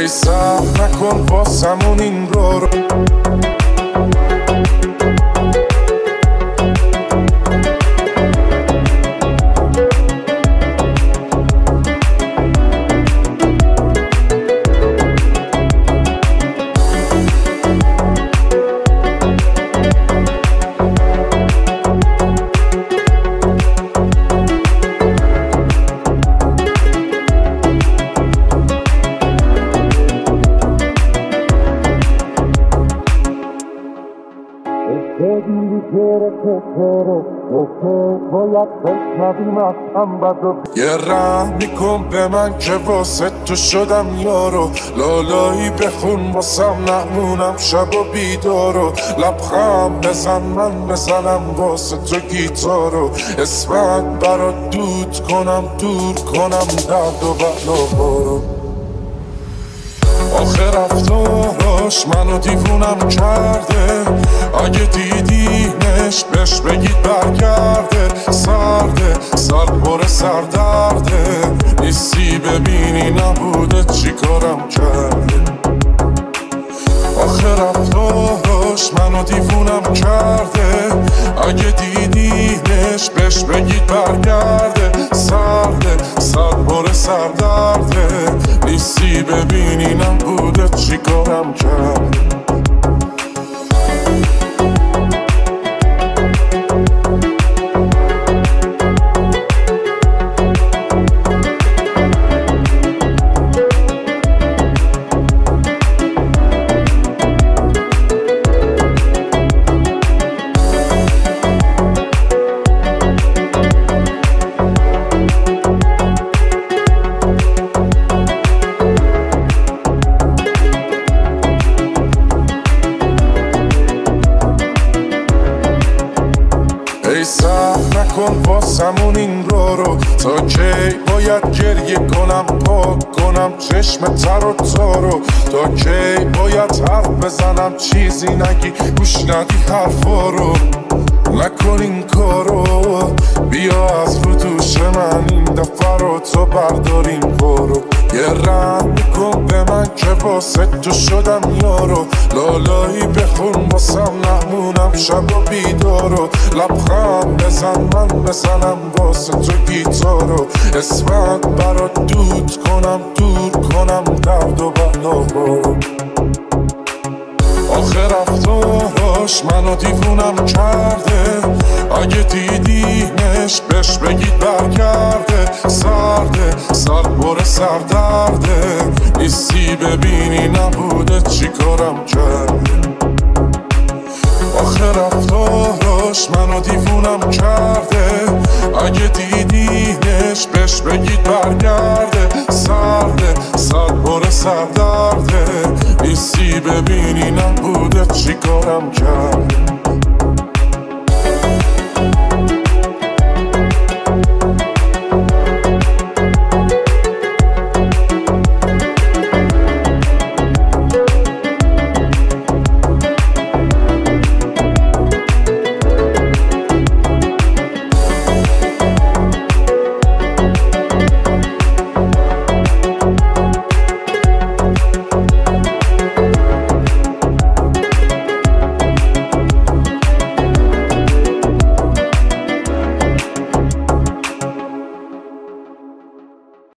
ای صبر نکن واسمون این رو یه رحم میکن به من که واسه تو شدم یارو لالایی بخون واسم نمونم شب و بیدارو لبخند بزن من بزنم واسه تو گیتارو اسمت برات دود کنم دور کنم درد و بلا. آخه رفتاراش منو دیوونم کرده اگه دیدینش بهش بگید برگرده سرده سر پر سردرده نیستی ببینی نبوده چی کارم کرده آخه رفتاراش منو دیوونم کرده اگه دیدینش بهش بگید برگرده سرده سر پر سردرده نیستی ببینی نبوده چی کارم کرده ای صبر نکن واسمون این رو تا کی باید گریه کنم پاک کنم چشم تر و تارو تا کی باید حرف بزنم چیزی نگی گوش ندی حرفا رو نکن این کارو بیا از رو دوش من این دفعه رو تو برداریم برو یه رحم میکن به من که واسه تو شدم یارو لالایی بخون واسم نمونم شب و بیدارو لبخند بزن من بزنم واسه تو گیتارو اسمت برات دود کنم دور کنم درد و بلا آخه رفتاراش منو دیوونم کرده اگه دیدینش بهش بگید برگرده سرده سر پر سردرده نیستی ببینی نبوده چی کارم کرده آخه رفتاراش منو دیوونم کرده اگه دیدینش بهش بگید برگرده سرده سر پر سردرده نیستی ببینی نبوده چی کارم کرده